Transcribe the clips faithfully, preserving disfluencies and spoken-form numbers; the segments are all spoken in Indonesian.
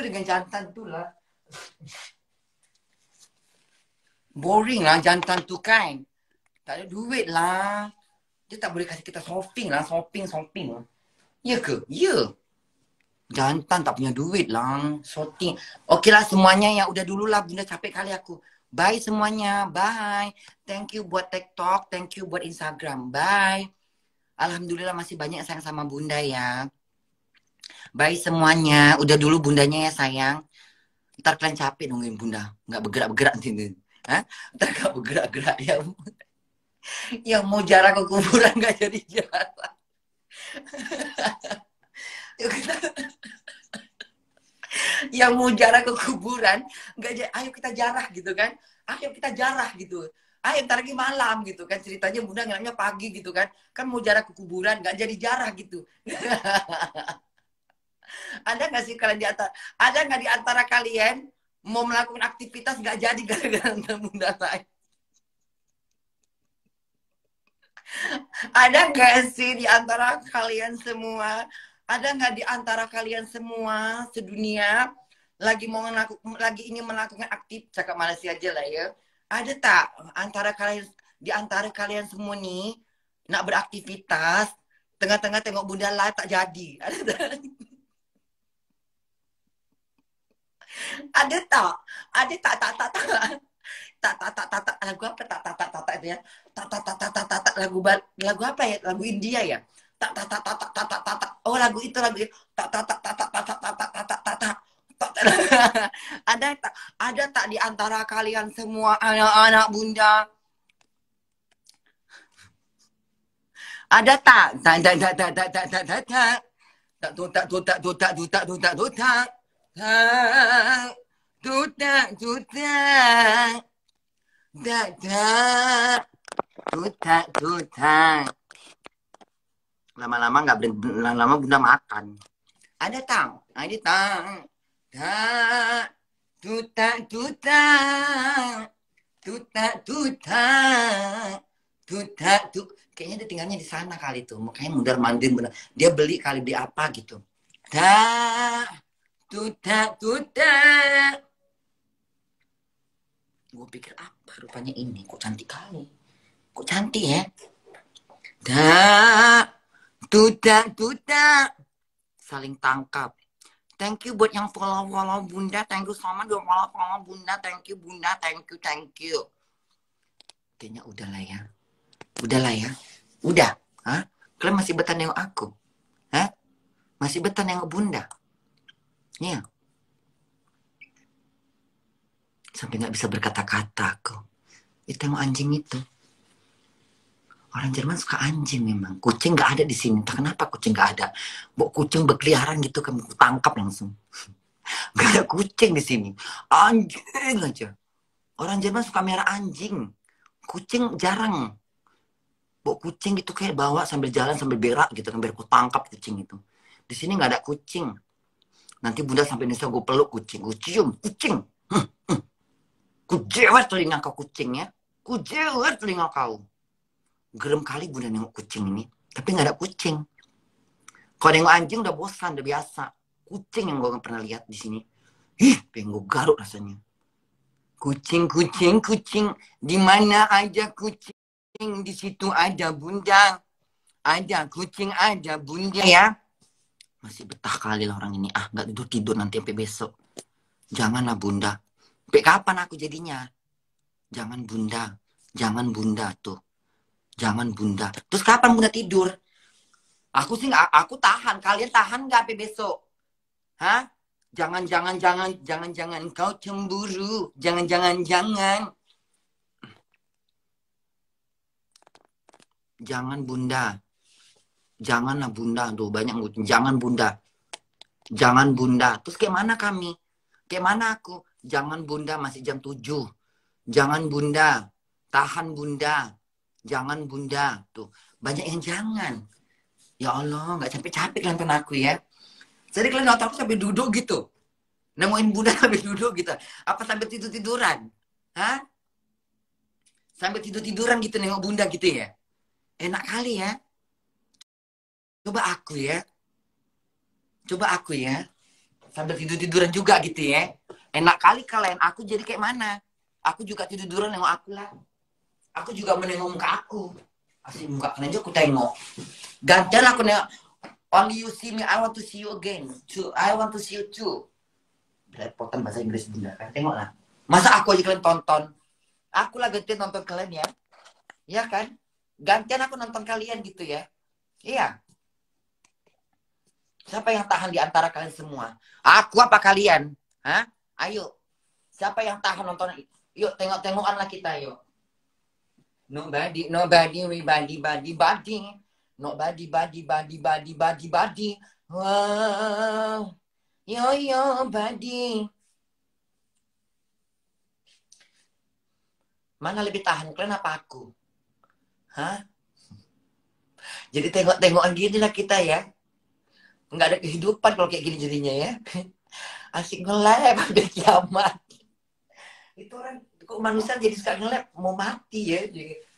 dengan jantan tuh lah. Boring lah jantan tuh kan. Tak ada duit lah. Dia tak boleh kasih kita shopping lah. Shopping, shopping lah. Ya ke? Ya. Jantan tak punya duit lah. Shopping. Okey lah semuanya yang udah dulu lah. Bunda capek kali aku. Bye semuanya. Bye. Thank you buat TikTok. Thank you buat Instagram. Bye. Alhamdulillah masih banyak sayang sama Bunda ya. Bye semuanya. Udah dulu bundanya ya sayang. Ntar kalian capek nungguin Bunda. Nggak bergerak-bergerak nanti. Hah? Ntar nggak bergerak-gerak ya. Yang mau jarah ke kuburan nggak jadi jarah. Yang mau jarah ke kuburan nggak jadi. Ayo kita jarah gitu kan. Ayo kita jarah gitu. Ayo ntar lagi malam gitu kan. Ceritanya Bunda ngilangnya pagi gitu kan. Kan mau jarah ke kuburan nggak jadi jarah gitu. Ada nggak sih kalian di antara, ada nggak di antara kalian mau melakukan aktivitas nggak jadi gara-gara Bunda lain? Ada nggak sih di antara kalian semua? Ada nggak di antara kalian semua sedunia lagi mau melakukan, lagi ingin melakukan aktif, cakap Malaysia aja lah ya. Ada tak antara kalian, di antara kalian semua nih nak beraktivitas, tengah-tengah tengok Bunda live tak jadi? Ada tak? Ada tak? Ada tak tak tak tak tak tak tak tak tak lagu apa tak tak tak tak tak itu ya? Tak tak tak tak tak tak tak lagu lagu apa ya? Lagu India ya? Tak tak tak tak tak tak tak tak tak. Oh lagu itu lagu itu. Tak tak tak tak tak tak tak tak tak tak tak tak. Ada tak? Ada tak di antara kalian semua anak-anak Bunda? Ada tak? Tak tak tak tak tak tak tak tak tak. Tak tak tak tak tak tak tak tak tak tak. Tutak, tutak, tutak, tutak, tutak. Lama-lama nggak -lama, lama-lama Bunda makan. Ada tang, ada tang, tak, tutak, tutak, tutak, tutak, tutak, tutak. Kayaknya dia tinggalnya di sana kali tuh. Makanya mundar mandir bener. Dia beli kali beli apa gitu. Tak. Tutak, tutak. Gue pikir apa rupanya ini. Kok cantik kali. Kok cantik ya. Tak. Tutak, tutak. Saling tangkap. Thank you buat yang follow-follow Bunda. Thank you so much buat follow-follow Bunda. Thank you Bunda. Thank you, thank you. Kayaknya udah lah ya. Udah lah ya. Udah. Hah? Kalian masih betah nengok aku? Hah? Masih betah nengok Bunda? Iya. Sampai nggak bisa berkata-kata aku. Itu tengok anjing itu. Orang Jerman suka anjing memang. Kucing nggak ada di sini. Entah kenapa kucing nggak ada. Bawa kucing berkeliaran gitu kan, tangkap langsung. Nggak ada kucing di sini. Anjing aja. Orang Jerman suka merah anjing. Kucing jarang. Bawa kucing gitu kayak bawa sambil jalan sambil berak gitu kan, biar ku tangkap kucing itu. Di sini nggak ada kucing. Nanti Bunda sampai Indonesia gue peluk kucing, gue cium kucing. Hmm, hmm. Ku jewer telinga kau kucing ya. Ku jewer telinga kau. Gerem kali Bunda nengok kucing ini. Tapi nggak ada kucing. Kalau nengok anjing udah bosan, udah biasa. Kucing yang gue nggak pernah lihat di sini. Ih, pengen gue garuk rasanya. Kucing, kucing, kucing. Di mana aja kucing. Di situ ada Bunda. Ada kucing, ada Bunda ya. Masih betah kali lah orang ini. Ah, nggak tidur-tidur nanti sampai besok. Janganlah Bunda. Sampai kapan aku jadinya? Jangan Bunda. Jangan Bunda tuh. Jangan Bunda. Terus kapan Bunda tidur? Aku sih nggak, aku tahan. Kalian tahan nggak sampai besok? Hah? Jangan, jangan, jangan, jangan, jangan. Kau cemburu. Jangan, jangan, jangan. Jangan Bunda. Janganlah Bunda. Tuh banyak ngucapin. Jangan Bunda. Jangan Bunda. Terus kayak mana kami? Kayak mana aku? Jangan Bunda, masih jam tujuh. Jangan Bunda. Tahan Bunda. Jangan Bunda. Tuh. Banyak yang jangan. Ya Allah, nggak capek-capek nonton aku ya. Jadi kalian nonton aku sampai duduk gitu. Nemuin Bunda sampai duduk gitu. Apa sampai tidur-tiduran? Hah? Sampai tidur-tiduran gitu nengok Bunda gitu ya? Enak kali ya. Coba aku ya. Coba aku ya. sambil tidur-tiduran juga gitu ya. Enak kali kalian, aku jadi kayak mana? Aku juga tidur-tiduran nengok aku lah. Aku juga menengok muka aku. Asli muka kalian aja aku tengok. Gantian aku nengok. Only you see me, I want to see you again. Too. I want to see you too. Belepotan bahasa Inggris bunda kan. Tengoklah. Masa aku aja kalian tonton? Aku lah gantian nonton kalian ya. Iya kan? Gantian aku nonton kalian gitu ya. Iya. Siapa yang tahan di antara kalian semua? Aku apa kalian? Hah? Ayo. Siapa yang tahan nonton? Yuk tengok-tengokan lah kita yuk. Nobody, nobody, we body, body, body. Nobody, body, body, body, body, body. Wow. Yo, yo, body. Mana lebih tahan kalian apa aku? Hah? Jadi tengok-tengokan gini lah kita ya. Nggak ada kehidupan kalau kayak gini jadinya ya. Asik nge-lab ada kiamat. Itu orang kok manusia jadi suka nge-lab mau mati ya.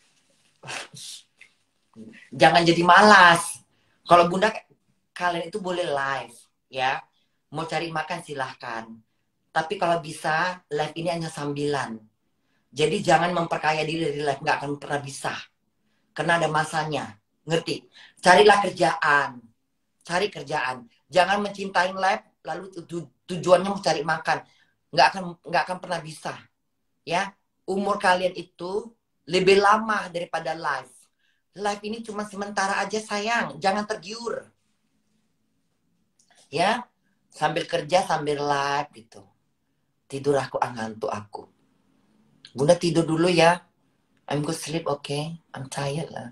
Jangan jadi malas. Kalau bunda kalian itu boleh live ya. Mau cari makan silahkan. Tapi kalau bisa live ini hanya sambilan. Jadi jangan memperkaya diri dari live, nggak akan pernah bisa. Karena ada masanya. Ngerti? Carilah kerjaan. Cari kerjaan. Jangan mencintai live lalu tu tujuannya mau cari makan. Nggak akan nggak akan pernah bisa. Ya, umur kalian itu lebih lama daripada live. Live ini cuma sementara aja sayang. Jangan tergiur. Ya, sambil kerja sambil live gitu. Tidur aku, ngantuk aku. Bunda tidur dulu ya. I'm go sleep, okay? I'm tired lah.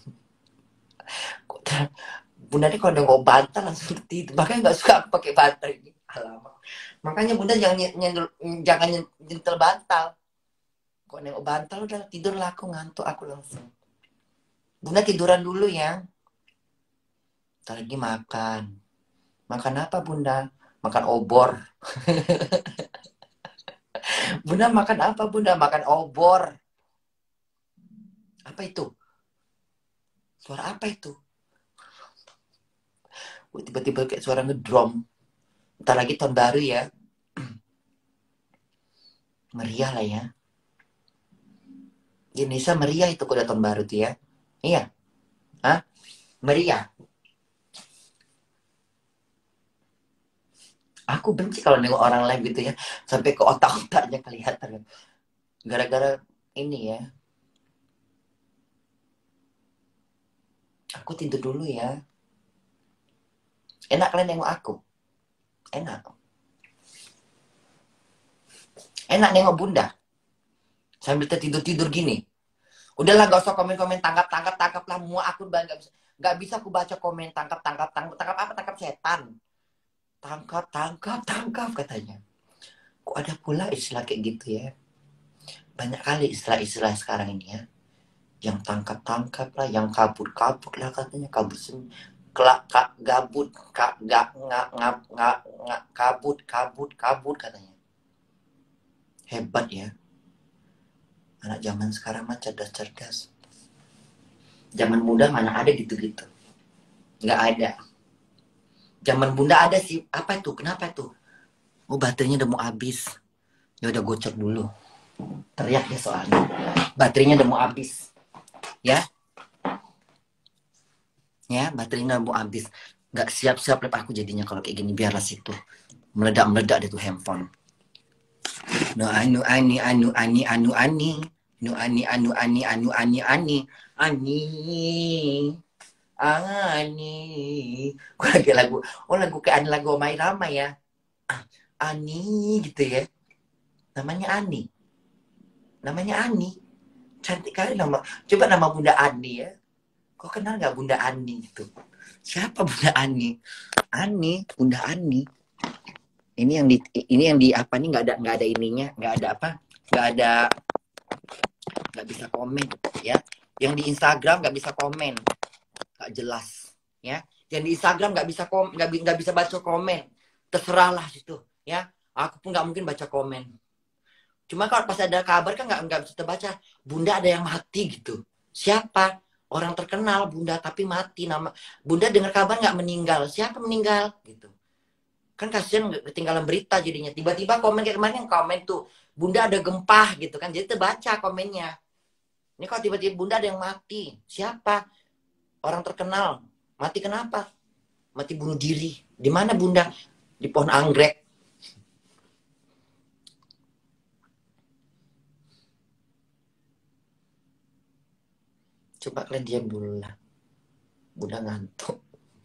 Bunda ini kalau udah nggak bantal langsung tidur. Makanya nggak suka aku pakai bantal ini. Alamak. Makanya bunda jangan nyentul, jangan nyentel bantal. Kok nengok bantal udah tidur lah aku, ngantuk aku langsung. Bunda tiduran dulu ya. Ntar lagi makan. Makan apa bunda? Makan obor. Bunda makan apa bunda? Makan obor. Apa itu? Suara apa itu? Tiba-tiba kayak suara ngedrum. Ntar lagi tahun baru ya. Meriah lah ya. Di Indonesia meriah itu kok tahun baru tuh ya. Iya. Hah? Meriah. Aku benci kalau nengok orang lain gitu ya. Sampai ke otak-otaknya kelihatan. Gara-gara ini ya. Aku tidur dulu ya. Enak kalian nengok aku? Enak. Enak nengok bunda? Sambil tertidur-tidur gini. Udahlah gak usah komen-komen tangkap-tangkap, tangkap lah. Mua aku gak bisa, gak bisa aku baca komen tangkap-tangkap, tangkap, tangkap apa? Tangkap setan. Tangkap, tangkap, tangkap katanya. Kok ada pula istilah kayak gitu ya? Banyak kali istilah-istilah sekarang ini ya. Yang tangkap-tangkap lah, yang kabut-kabut lah katanya. Kabut kelak, kak, gabut, kak, gak, ngak, ngap, ngak, ngak, kabut, kabut, kabut katanya. Hebat ya. Anak zaman sekarang mah cerdas-cerdas. Zaman muda mana ada gitu-gitu. Nggak ada. Zaman bunda ada sih. Apa itu? Kenapa itu? Oh baterainya udah mau habis. Ya udah gocek dulu. Teriak ya soalnya. Baterainya udah mau habis. Ya. Ya, baterainya udah mau habis. Nggak siap-siap lep aku jadinya kalau kayak gini. Biarlah situ. Meledak-meledak deh tuh handphone. No anu ani anu ani anu ani. No ani anu ani anu ani ani. Ani. Ani. Gue lagi lagu. Oh lagu kayak lagu Omai Rama ya. Ani gitu ya. Namanya Ani. Namanya Ani. Cantik kali nama. Coba nama Bunda Ani ya. Kok kenal nggak Bunda Ani gitu? Siapa Bunda Ani? Ani, Bunda Ani. Ini yang di ini yang di apa nih, nggak ada nggak ada ininya, nggak ada apa? Nggak ada, nggak bisa komen ya. Yang di Instagram nggak bisa komen. Nggak jelas ya. Yang di Instagram nggak bisa kom nggak nggak bisa baca komen. Terserahlah situ ya. Aku pun nggak mungkin baca komen. Cuma kalau pas ada kabar kan nggak nggak bisa terbaca. Bunda ada yang mati gitu. Siapa? Orang terkenal Bunda tapi mati nama. Bunda dengar kabar nggak meninggal. Siapa meninggal gitu. Kan kasihan ketinggalan berita jadinya. Tiba-tiba komen kayak kemarin yang komen tuh, Bunda ada gempa gitu kan. Jadi terbaca komennya. Ini kok tiba-tiba Bunda ada yang mati. Siapa? Orang terkenal. Mati kenapa? Mati bunuh diri. Di mana Bunda? Di pohon anggrek. Coba kalian diam dulu lah. Bunda ngantuk.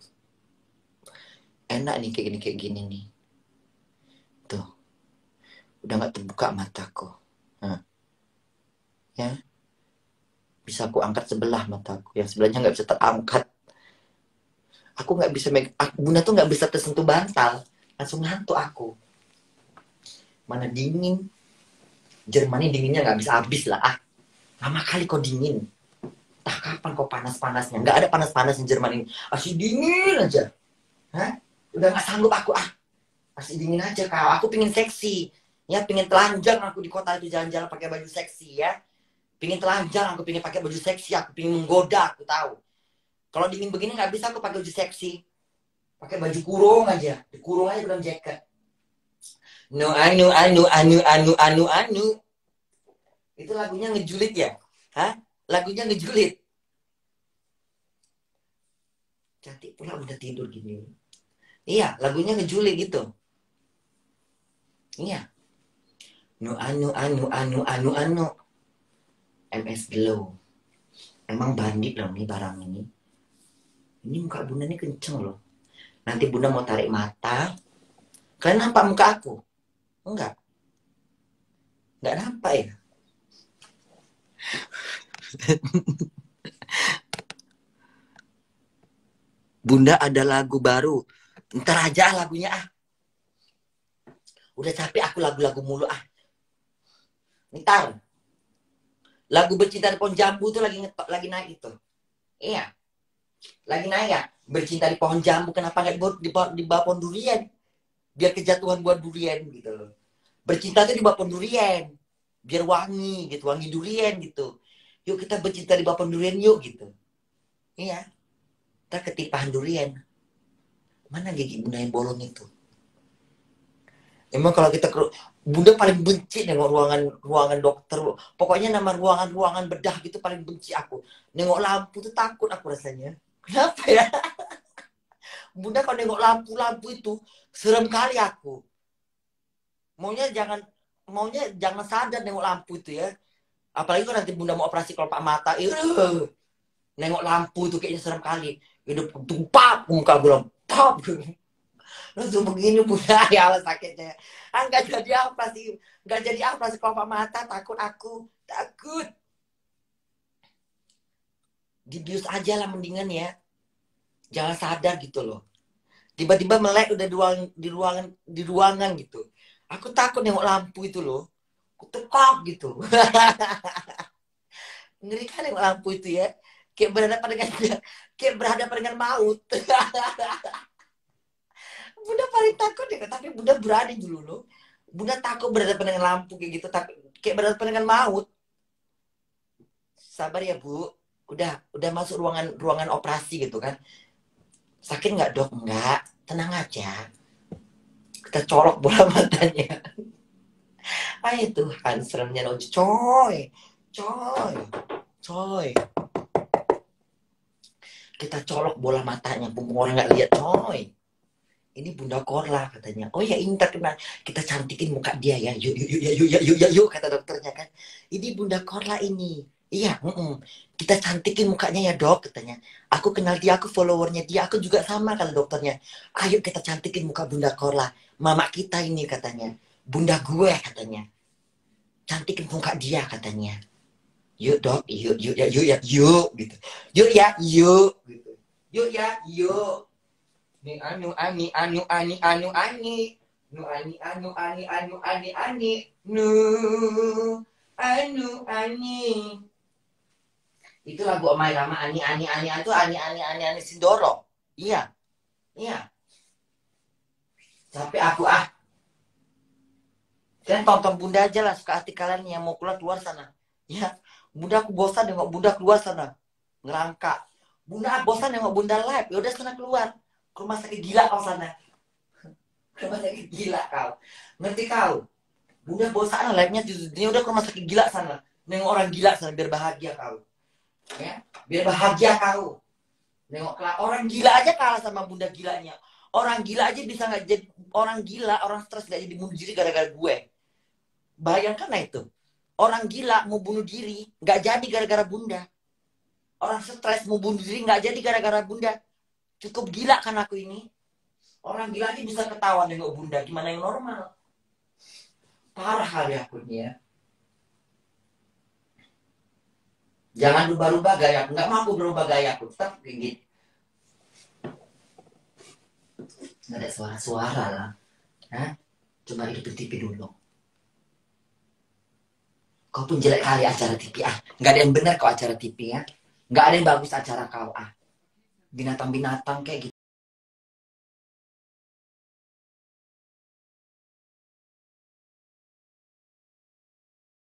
Enak nih kayak gini kayak gini nih. Tuh. Udah gak terbuka mataku. Nah. Ya. Bisa aku angkat sebelah mataku. Yang sebelahnya gak bisa terangkat. Aku gak bisa, Bunda tuh gak bisa tersentuh bantal. Langsung ngantuk aku. Mana dingin. Jerman dinginnya gak bisa habis lah. Ah, lama kali kok dingin. Entah kapan kok panas-panasnya. Gak ada panas-panasnya Jerman ini. Masih dingin aja. Hah? Udah gak sanggup aku. Ah, masih dingin aja kau. Aku pingin seksi. Ya, pingin telanjang aku di kota itu jalan-jalan pakai baju seksi ya. Pingin telanjang, aku pingin pakai baju seksi. Aku pingin menggoda, aku tahu. Kalau dingin begini nggak bisa aku pakai baju seksi. Pakai baju kurung aja. Dikurung aja dalam jaket. No anu anu anu anu anu anu. Itu lagunya ngejulit ya? Hah? Lagunya ngejulit. Cantik pula udah tidur gini. Iya, lagunya ngejulit gitu. Iya. No anu anu anu anu anu. M S Glow. Emang bandit loh nih barang ini. Ini muka Bunda ini kenceng loh. Nanti Bunda mau tarik mata. Kalian nampak muka aku? Enggak. Enggak nampak ya? Bunda ada lagu baru. Ntar aja lagunya ah. Udah capek aku lagu-lagu mulu ah. Ntar. Lagu Bercinta di Pohon Jambu tuh lagi ngetok, lagi naik itu. Iya. Lagi naik ya. Bercinta di Pohon Jambu. Kenapa nggak di, di, di bawah pohon durian? Biar kejatuhan buat durian gitu loh. Bercinta tuh di bawah pohon durian. Biar wangi gitu. Wangi durian gitu. Yuk kita bercinta di bawah pohon durian yuk gitu. Iya. Kita ketipahan durian. Mana gigi Bunda yang bolong itu? Emang kalau kita ke Bunda paling benci nengok ruangan ruangan dokter. Pokoknya nama ruangan-ruangan bedah gitu paling benci aku. Nengok lampu tuh takut aku rasanya. Kenapa ya? Bunda kalau nengok lampu-lampu itu serem kali aku. Maunya jangan maunya jangan sadar nengok lampu itu ya. Apalagi kalau nanti Bunda mau operasi kelopak mata. Iyuh. Nengok lampu itu kayaknya serem kali. Hidup tumpap muka Bunda. Pop. Langsung begini Bunda, ya Allah sakitnya. Ah, nggak jadi apa sih, nggak jadi apa sih kelopak mata, takut aku, takut. Dibius aja lah mendingan ya. Jangan sadar gitu loh. Tiba-tiba melek udah di ruangan, di ruangan, di ruangan gitu. Aku takut nengok lampu itu loh. Aku tekok gitu. Ngeri kan nengok lampu itu ya. Kayak berhadapan dengan kayak berhadapan dengan maut. Bunda paling takut ya, tapi Bunda berani dulu loh. Bunda takut berhadapan dengan lampu kayak gitu, tapi kayak berhadapan dengan maut. Sabar ya Bu, udah udah masuk ruangan ruangan operasi gitu kan. Sakit nggak dok? Nggak, tenang aja. Kita colok bola matanya. Ayo Tuhan, seremnya loh, coy, coy, coy. Kita colok bola matanya, orang nggak lihat coy. Ini Bunda Korla katanya. Oh ya ini terkenal. Kita cantikin muka dia ya. Yuk yuk yuk yuk yuk yuk yuk, yuk kata dokternya kan. Ini Bunda Korla ini. Iya. Mm -mm. Kita cantikin mukanya ya dok katanya. Aku kenal dia, aku followernya dia. Aku juga sama kata dokternya. Ayo kita cantikin muka Bunda Korla. Mama kita ini katanya. Bunda gue katanya. Cantikin muka dia katanya. Yuk dok. Yuk yuk ya yuk ya yuk gitu. Yuk ya yuk gitu. Yuk ya yuk. Ni anu ani anu ani anu ani nu ani anu ani anu ani ani nu anu ani. Itu lagu Omai Rama ani ani ani itu ani ani ani ani Sindoro. Iya. Iya. Capek aku ah. Kalian tonton Bunda aja lah, suka hati kalian yang mau keluar keluar sana. Ya. Bunda aku bosan nengok Bunda keluar sana. Ngerangka. Bunda bosan nengok Bunda live. Ya udah sana keluar. Rumah sakit gila kau sana. Rumah sakit gila kau. Ngerti kau? Bunda bosan live-nya, ini udah ke rumah sakit gila sana. Nengok orang gila sana biar bahagia kau. Ya, biar bahagia kau. Nengok orang gila aja kalah sama bunda gilanya. Orang gila aja bisa nggak jadi orang gila, orang stres nggak jadi bunuh diri gara-gara gue. Bayangkan lah itu. Orang gila mau bunuh diri nggak jadi gara-gara bunda. Orang stres mau bunuh diri nggak jadi gara-gara bunda. Cukup gila kan aku ini. Orang gila aja bisa ketawa nengok bunda. Gimana yang normal? Parah kali aku ini ya. Jangan rubah-rubah gaya. Nggak mampu berubah gaya aku. Tetap kayak gitu. Nggak ada suara-suara lah. Hah? Coba hidupin T V dulu. Kau pun jelek kali acara T V ah. Nggak ada yang benar kau acara T V ya. Nggak ada yang bagus acara kau ah. Binatang-binatang kayak gitu.